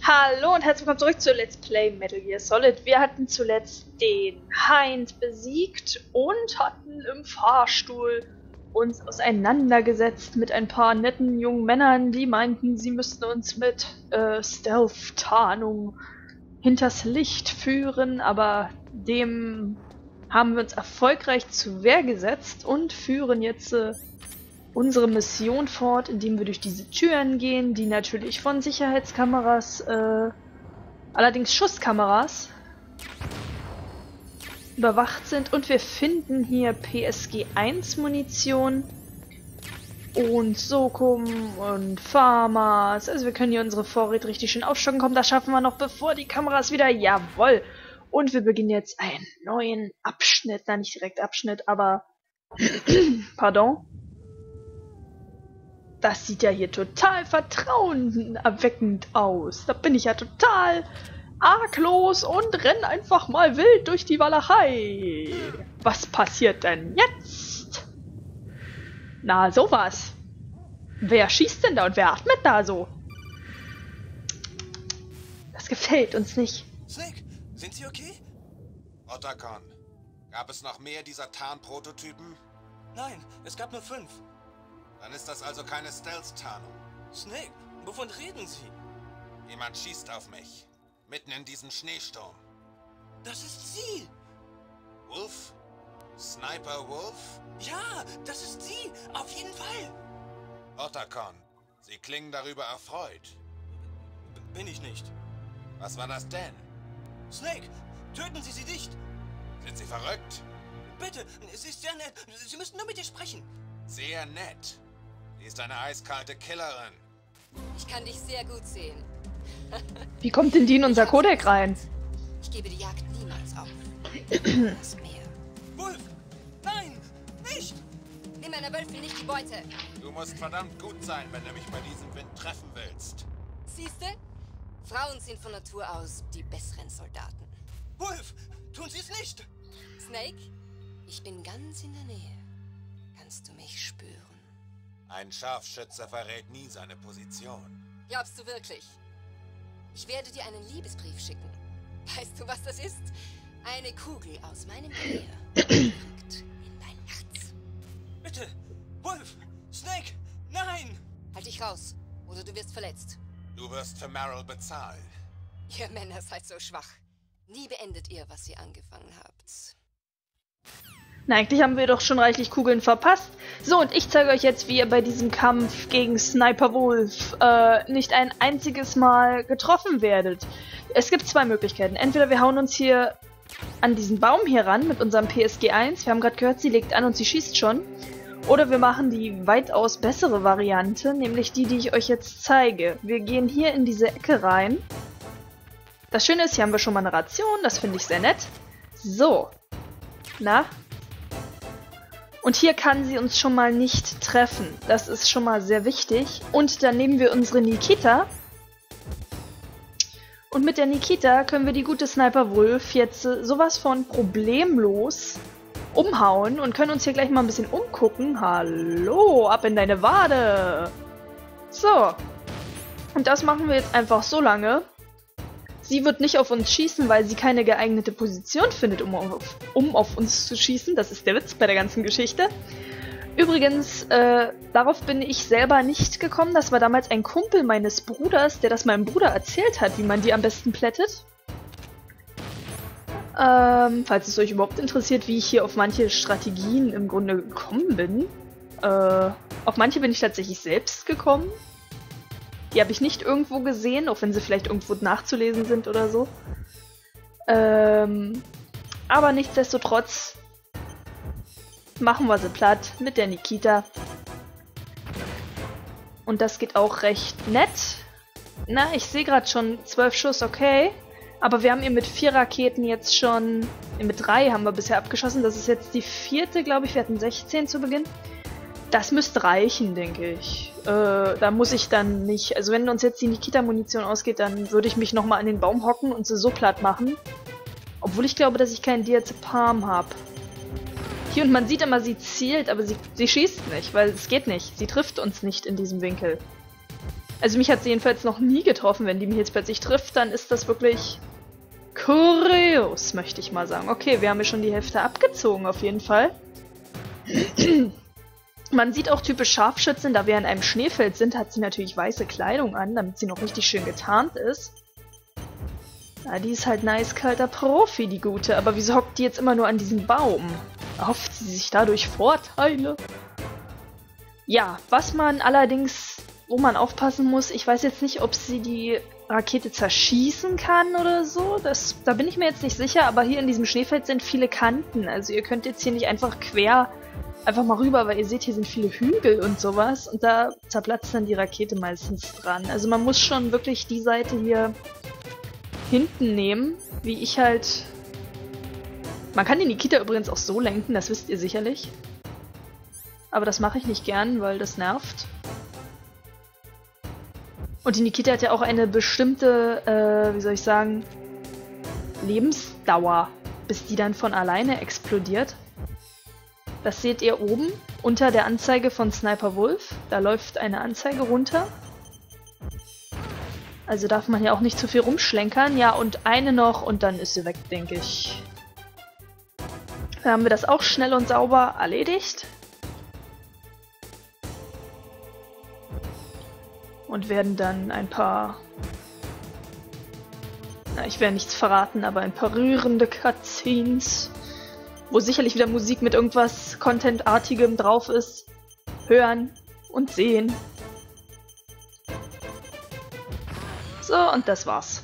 Hallo und herzlich willkommen zurück zu Let's Play Metal Gear Solid. Wir hatten zuletzt den Hind besiegt und hatten im Fahrstuhl uns auseinandergesetzt mit ein paar netten jungen Männern, die meinten, sie müssten uns mit Stealth-Tarnung hinters Licht führen, aber dem haben wir uns erfolgreich zur Wehr gesetzt und führen jetzt unsere Mission fort, indem wir durch diese Türen gehen, die natürlich von Sicherheitskameras, allerdings Schusskameras, überwacht sind. Und wir finden hier PSG-1 Munition und Sokum und Pharmas. Also wir können hier unsere Vorräte richtig schön aufstocken. Komm, das schaffen wir noch, bevor die Kameras wieder... Jawohl! Und wir beginnen jetzt einen neuen Abschnitt. Na, nicht direkt Abschnitt, aber... Pardon. Das sieht ja hier total vertrauenerweckend aus. Da bin ich ja total arglos und renn einfach mal wild durch die Walachei. Was passiert denn jetzt? Na, sowas. Wer schießt denn da und wer atmet da so? Das gefällt uns nicht. Snake, sind Sie okay? Otacon, gab es noch mehr dieser Tarnprototypen? Nein, es gab nur 5. Dann ist das also keine Stealth-Tarnung. Snake, wovon reden Sie? Jemand schießt auf mich. Mitten in diesem Schneesturm. Das ist sie! Wolf? Sniper Wolf? Ja, das ist sie! Auf jeden Fall! Otacon, Sie klingen darüber erfreut. Bin ich nicht. Was war das denn? Snake, töten Sie sie nicht! Sind Sie verrückt? Bitte, sie ist sehr nett. Sie müssen nur mit ihr sprechen. Sehr nett. Sie ist eine eiskalte Killerin. Ich kann dich sehr gut sehen. Wie kommt denn die in unser Kodex rein? Ich gebe die Jagd niemals auf. Das Meer. Wolf! Nein! Nicht! Nimm meiner Wölfin nicht die Beute. Du musst verdammt gut sein, wenn du mich bei diesem Wind treffen willst. Siehste? Frauen sind von Natur aus die besseren Soldaten. Wolf! Tun Sie es nicht! Snake, ich bin ganz in der Nähe. Kannst du mich spüren? Ein Scharfschütze verrät nie seine Position. Glaubst du wirklich? Ich werde dir einen Liebesbrief schicken. Weißt du, was das ist? Eine Kugel aus meinem Gewehr. Direkt in dein Herz. Bitte! Wolf! Snake! Nein! Halt dich raus, oder du wirst verletzt. Du wirst für Meryl bezahlen. Ihr Männer seid so schwach. Nie beendet ihr, was ihr angefangen habt. Na, eigentlich haben wir doch schon reichlich Kugeln verpasst. So, und ich zeige euch jetzt, wie ihr bei diesem Kampf gegen Sniper Wolf nicht ein einziges Mal getroffen werdet. Es gibt zwei Möglichkeiten. Entweder wir hauen uns hier an diesen Baum hier ran mit unserem PSG-1. Wir haben gerade gehört, sie legt an und sie schießt schon. Oder wir machen die weitaus bessere Variante, nämlich die ich euch jetzt zeige. Wir gehen hier in diese Ecke rein. Das Schöne ist, hier haben wir schon mal eine Ration. Das finde ich sehr nett. So. Na? Und hier kann sie uns schon mal nicht treffen. Das ist schon mal sehr wichtig. Und dann nehmen wir unsere Nikita. Und mit der Nikita können wir die gute Sniper Wolf jetzt sowas von problemlos umhauen. Und können uns hier gleich mal ein bisschen umgucken. Hallo, ab in deine Wade. So. Und das machen wir jetzt einfach so lange. Sie wird nicht auf uns schießen, weil sie keine geeignete Position findet, um auf uns zu schießen. Das ist der Witz bei der ganzen Geschichte. Übrigens, darauf bin ich selber nicht gekommen. Das war damals ein Kumpel meines Bruders, der das meinem Bruder erzählt hat, wie man die am besten plättet. Falls es euch überhaupt interessiert, wie ich hier auf manche Strategien im Grunde gekommen bin. Auf manche bin ich tatsächlich selbst gekommen. Die habe ich nicht irgendwo gesehen, auch wenn sie vielleicht irgendwo nachzulesen sind oder so. Aber nichtsdestotrotz machen wir sie platt mit der Nikita. Und das geht auch recht nett. Na, ich sehe gerade schon 12 Schuss, okay. Aber wir haben ihr mit 4 Raketen jetzt schon... Mit 3 haben wir bisher abgeschossen. Das ist jetzt die 4., glaube ich. Wir hatten 16 zu Beginn. Das müsste reichen, denke ich. Da muss ich dann nicht... Also wenn uns jetzt die Nikita-Munition ausgeht, dann würde ich mich nochmal an den Baum hocken und sie so platt machen. Obwohl ich glaube, dass ich keinen Diazepam habe. Hier, und man sieht immer, sie zielt, aber sie schießt nicht, weil es geht nicht. Sie trifft uns nicht in diesem Winkel. Also mich hat sie jedenfalls noch nie getroffen. Wenn die mich jetzt plötzlich trifft, dann ist das wirklich kurios, möchte ich mal sagen. Okay, wir haben ja schon die Hälfte abgezogen, auf jeden Fall. Man sieht auch typisch Scharfschützen, da wir in einem Schneefeld sind, hat sie natürlich weiße Kleidung an, damit sie noch richtig schön getarnt ist. Ja, die ist halt ein eiskalter Profi, die Gute. Aber wieso hockt die jetzt immer nur an diesem Baum? Erhofft sie sich dadurch Vorteile? Ja, was man allerdings, wo man aufpassen muss, ich weiß jetzt nicht, ob sie die Rakete zerschießen kann oder so. Da bin ich mir jetzt nicht sicher, aber hier in diesem Schneefeld sind viele Kanten. Also ihr könnt jetzt hier nicht einfach einfach mal rüber, weil ihr seht, hier sind viele Hügel und sowas. Und da zerplatzt dann die Rakete meistens dran. Also man muss schon wirklich die Seite hier hinten nehmen, wie ich halt... Man kann die Nikita übrigens auch so lenken, das wisst ihr sicherlich. Aber das mache ich nicht gern, weil das nervt. Und die Nikita hat ja auch eine bestimmte, wie soll ich sagen, Lebensdauer, bis die dann von alleine explodiert. Das seht ihr oben unter der Anzeige von Sniper Wolf. Da läuft eine Anzeige runter. Also darf man ja auch nicht zu viel rumschlenkern. Ja, und eine noch und dann ist sie weg, denke ich. Da haben wir das auch schnell und sauber erledigt. Und werden dann ein paar... Na, ich werde nichts verraten, aber ein paar rührende Cutscenes, wo sicherlich wieder Musik mit irgendwas Content-artigem drauf ist, hören und sehen. So, und das war's.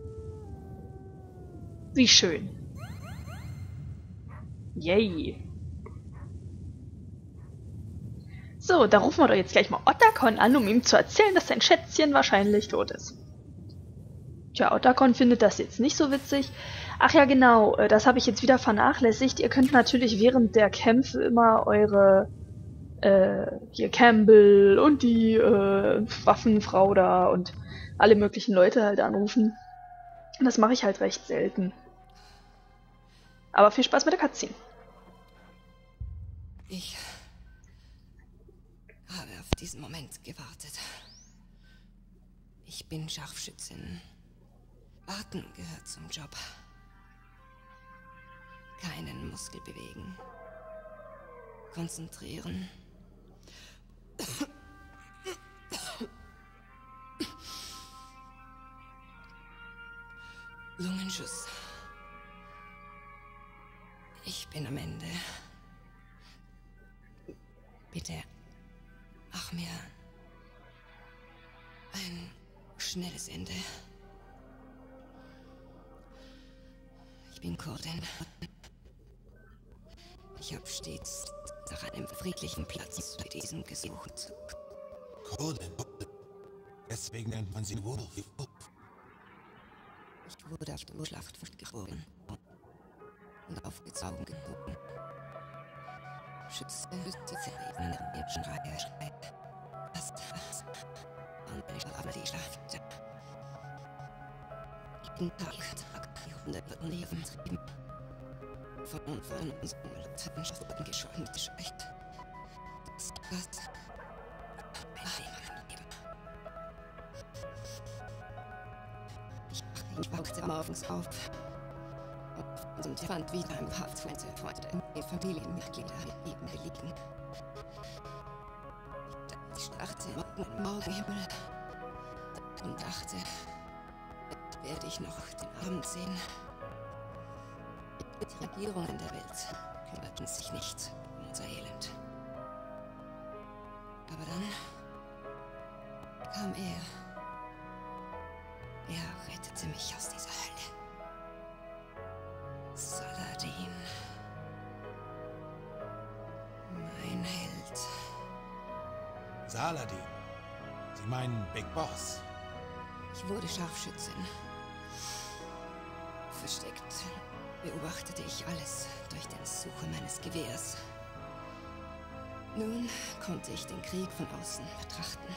Wie schön. Yay. So, da rufen wir doch jetzt gleich mal Otacon an, um ihm zu erzählen, dass sein Schätzchen wahrscheinlich tot ist. Tja, Otacon findet das jetzt nicht so witzig. Ach ja, genau, das habe ich jetzt wieder vernachlässigt. Ihr könnt natürlich während der Kämpfe immer eure, hier Campbell und die Waffenfrau da und alle möglichen Leute halt anrufen. Und das mache ich halt recht selten. Aber viel Spaß mit der Cutscene. Ich habe auf diesen Moment gewartet. Ich bin Scharfschützin. Warten gehört zum Job. Keinen Muskel bewegen. Konzentrieren. Lungenschuss. Ich bin am Ende. Bitte, mach mir ein schnelles Ende. Ich bin Kordin. Ich habe stets nach einem friedlichen Platz bei diesem gesucht. Kordin. Deswegen nennt man sie Wolf. Ich wurde auf dem Schlachtfeld geboren und aufgezogen. Schütze in der Menschenreihe. Das und wenn ich aber die Schlacht. Jeden Tag Jahrhunderte Leben trieben. Von unseren Wissenschaften geschont geschwächt. Das ich wachte morgens auf und fand wieder ein paar Freunde, die Familienmitglieder neben mir liegen. Ich starrte im Morgenhimmel und dachte, werde ich noch den Abend sehen. Die Regierungen der Welt kümmerten sich nicht um unser Elend. Aber dann kam er. Er rettete mich aus dieser Hölle. Saladin. Mein Held. Saladin. Sie meinen Big Boss. Ich wurde Scharfschützin. Versteckt beobachtete ich alles durch den Sucher meines Gewehrs. Nun konnte ich den Krieg von außen betrachten.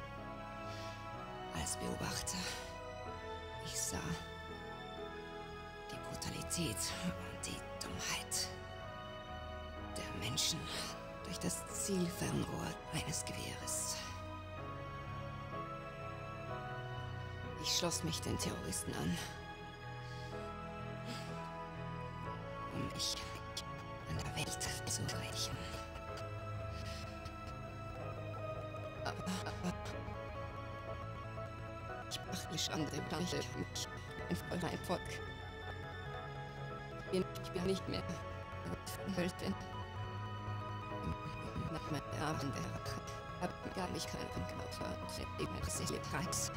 Als Beobachter. Ich sah die Brutalität und die Dummheit der Menschen durch das Zielfernrohr eines Gewehres. schloss mich den Terroristen an. Um mich an der Welt zu rächen. Aber ich brachte Schande über mich und mein Volk. Ich bin nicht mehr Höltin. Nach meiner Abend der Rache gab ich keinen Knopfer und eben das ist ihr Preis.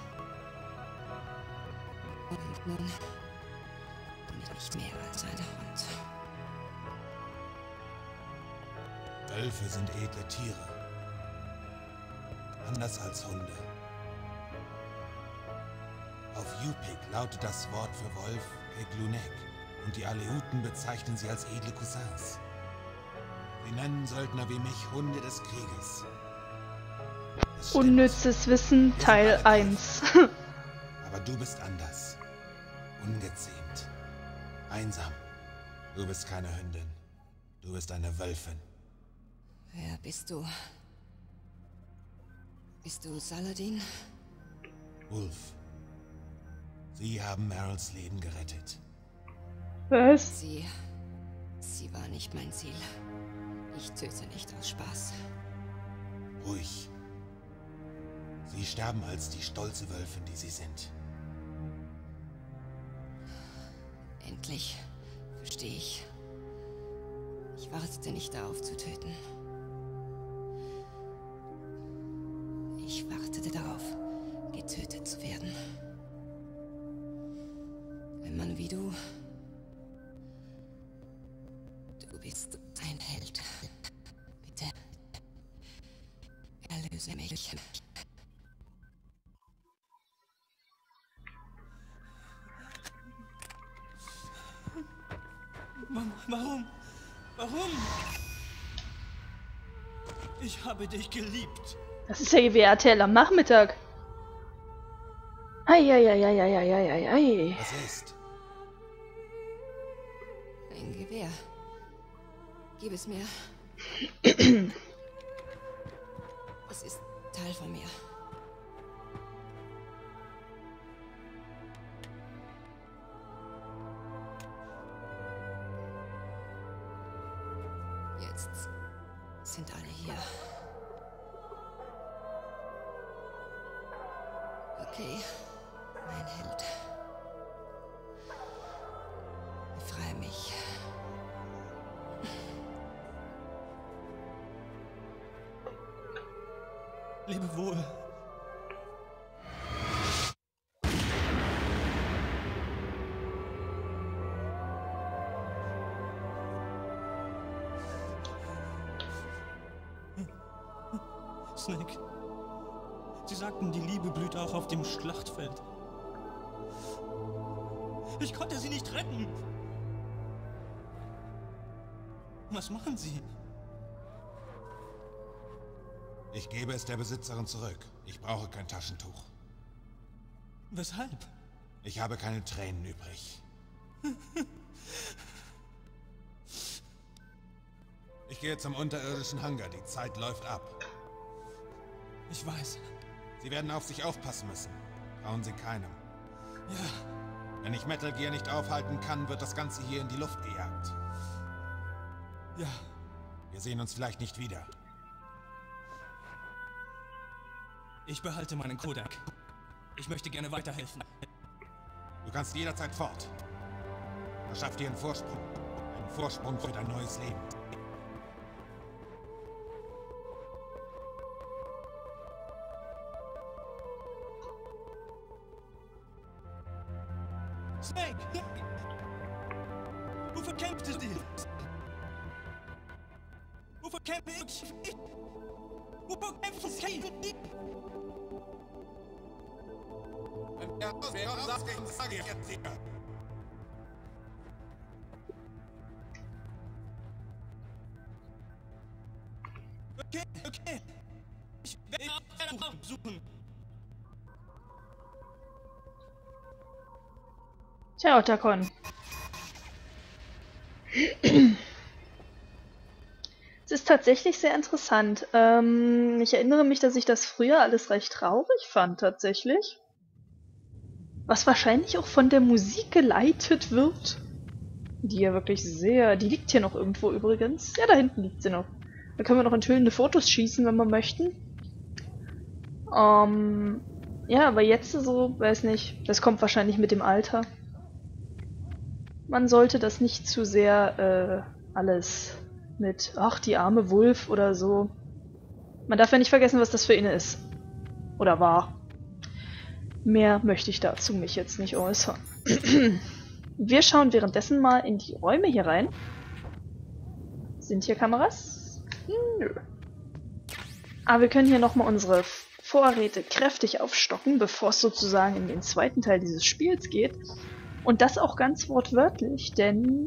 Und nun bin ich nicht mehr als ein Hund. Wölfe sind edle Tiere. Anders als Hunde. Auf Yupik lautet das Wort für Wolf Eglunek und die Aleuten bezeichnen sie als edle Cousins. Sie nennen Söldner wie mich Hunde des Krieges. Unnützes Wissen, Teil 1. Aber du bist anders. Ungezähmt. Einsam. Du bist keine Hündin. Du bist eine Wölfin. Wer bist du? Bist du Saladin? Wolf. Sie haben Meryls Leben gerettet. Was? Sie war nicht mein Ziel. Ich töte nicht aus Spaß. Ruhig. Sie sterben als die stolze Wölfin, die sie sind. Endlich verstehe ich. Ich wartete nicht darauf zu töten. Ich wartete darauf, getötet zu werden. Wenn man wie du bist ein Held. Bitte erlöse mich. Warum? Warum? Ich habe dich geliebt. Das ist ja GWRTL am Nachmittag. Eieieiei. Was ist? Ein Gewehr. Gib es mir. Es ist Teil von mir. Jetzt sind alle hier. Okay, mein Held. Befreie mich. Lebe wohl. Snake. Sie sagten, die Liebe blüht auch auf dem Schlachtfeld. Ich konnte sie nicht retten. Was machen Sie? Ich gebe es der Besitzerin zurück. Ich brauche kein Taschentuch. Weshalb? Ich habe keine Tränen übrig. Ich gehe zum unterirdischen Hangar. Die Zeit läuft ab. Ich weiß. Sie werden auf sich aufpassen müssen. Trauen Sie keinem. Ja. Wenn ich Metal Gear nicht aufhalten kann, wird das Ganze hier in die Luft gejagt. Ja. Wir sehen uns vielleicht nicht wieder. Ich behalte meinen Kodak. Ich möchte gerne weiterhelfen. Du kannst jederzeit fort. Verschaff dir einen Vorsprung. Einen Vorsprung für dein neues Leben. Snake! Wofür kämpfst du? Wofür kämpfe ich? Wofür kämpfen Sie? Okay. Ich werde suchen. Tja, Otacon. Es ist tatsächlich sehr interessant. Ich erinnere mich, dass ich das früher alles recht traurig fand, tatsächlich. Was wahrscheinlich auch von der Musik geleitet wird. Die ja wirklich sehr... Die liegt hier noch irgendwo übrigens. Ja, da hinten liegt sie noch. Da können wir noch enthüllende Fotos schießen, wenn wir möchten. Ja, aber jetzt so, weiß nicht. Das kommt wahrscheinlich mit dem Alter. Man sollte das nicht zu sehr alles mit, ach, die arme Wulf oder so. Man darf ja nicht vergessen, was das für eine ist. Oder war. Mehr möchte ich dazu mich jetzt nicht äußern. Wir schauen währenddessen mal in die Räume hier rein. Sind hier Kameras? Nö. Aber wir können hier nochmal unsere Vorräte kräftig aufstocken, bevor es sozusagen in den zweiten Teil dieses Spiels geht. Und das auch ganz wortwörtlich, denn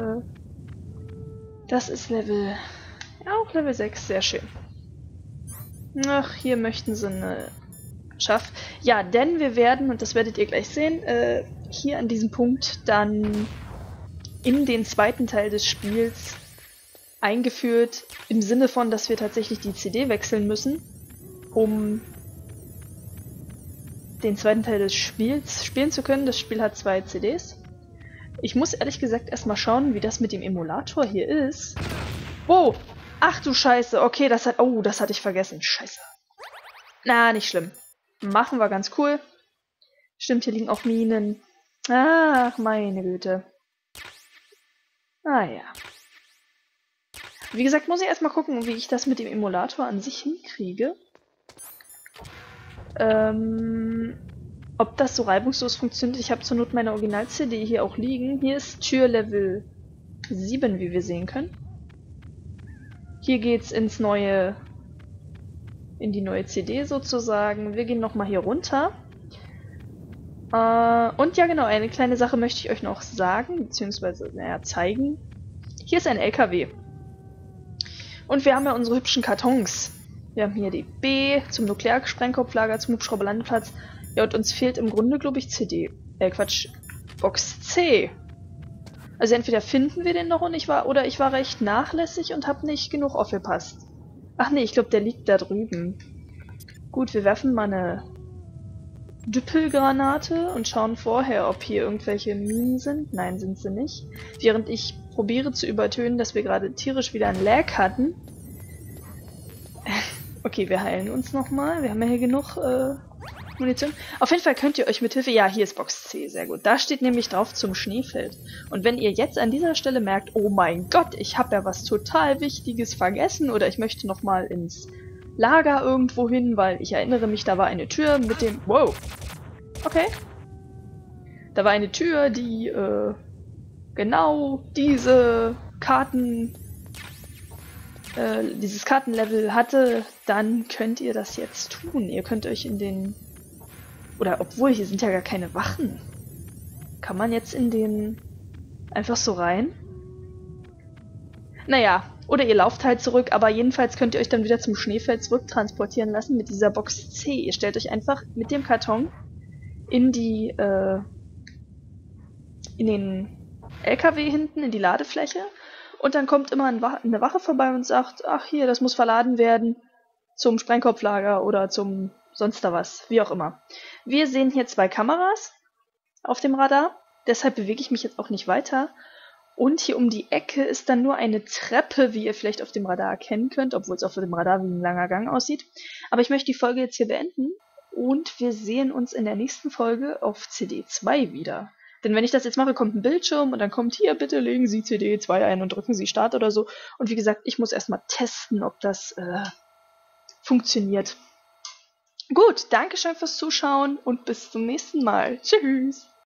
das ist Level... Ja, auch Level 6, sehr schön. Ach, hier möchten sie eine... Schaff. Ja, denn wir werden, und das werdet ihr gleich sehen, hier an diesem Punkt dann in den zweiten Teil des Spiels eingeführt, im Sinne von, dass wir tatsächlich die CD wechseln müssen, um den zweiten Teil des Spiels spielen zu können. Das Spiel hat 2 CDs. Ich muss ehrlich gesagt erstmal schauen, wie das mit dem Emulator hier ist. Oh! Ach du Scheiße, okay, das hat... Oh, das hatte ich vergessen. Scheiße. Na, nicht schlimm. Machen wir ganz cool. Stimmt, hier liegen auch Minen. Ach, meine Güte. Ah ja. Wie gesagt, muss ich erstmal gucken, wie ich das mit dem Emulator an sich hinkriege. Ob das so reibungslos funktioniert. Ich habe zur Not meine Original-CD hier auch liegen. Hier ist Tür Level 7, wie wir sehen können. Hier geht's ins neue... in die neue CD sozusagen. Wir gehen nochmal hier runter. Und ja genau, eine kleine Sache möchte ich euch noch sagen, beziehungsweise, naja, zeigen. Hier ist ein LKW. Und wir haben ja unsere hübschen Kartons. Wir haben hier die B zum Nuklearsprengkopflager, zum Hubschrauberlandeplatz. Ja, und uns fehlt im Grunde, glaube ich, Box C. Also entweder finden wir den noch und ich war recht nachlässig und habe nicht genug aufgepasst. Ach nee, ich glaube, der liegt da drüben. Gut, wir werfen mal eine Düppelgranate und schauen vorher, ob hier irgendwelche Minen sind. Nein, sind sie nicht. Während ich probiere zu übertönen, dass wir gerade tierisch wieder ein Lag hatten. Okay, wir heilen uns nochmal. Wir haben ja hier genug Munition. Auf jeden Fall könnt ihr euch mithilfe... Ja, hier ist Box C, sehr gut. Da steht nämlich drauf zum Schneefeld. Und wenn ihr jetzt an dieser Stelle merkt, oh mein Gott, ich habe ja was total Wichtiges vergessen oder ich möchte nochmal ins Lager irgendwo hin, weil ich erinnere mich, da war eine Tür mit dem... Wow! Okay. Da war eine Tür, die genau diese dieses Kartenlevel hatte, dann könnt ihr das jetzt tun. Ihr könnt euch in den... Oder obwohl, hier sind ja gar keine Wachen. Kann man jetzt in den... einfach so rein? Naja, oder ihr lauft halt zurück, aber jedenfalls könnt ihr euch dann wieder zum Schneefeld zurücktransportieren lassen mit dieser Box C. Ihr stellt euch einfach mit dem Karton in die, in den LKW hinten, in die Ladefläche und dann kommt immer eine Wache vorbei und sagt, ach hier, das muss verladen werden zum Sprengkopflager oder zum sonst da was, wie auch immer. Wir sehen hier 2 Kameras auf dem Radar, deshalb bewege ich mich jetzt auch nicht weiter. Und hier um die Ecke ist dann nur eine Treppe, wie ihr vielleicht auf dem Radar erkennen könnt, obwohl es auf dem Radar wie ein langer Gang aussieht. Aber ich möchte die Folge jetzt hier beenden und wir sehen uns in der nächsten Folge auf CD 2 wieder. Denn wenn ich das jetzt mache, kommt ein Bildschirm und dann kommt hier, bitte legen Sie CD 2 ein und drücken Sie Start oder so. Und wie gesagt, ich muss erstmal testen, ob das funktioniert. Gut, danke schön fürs Zuschauen und bis zum nächsten Mal. Tschüss!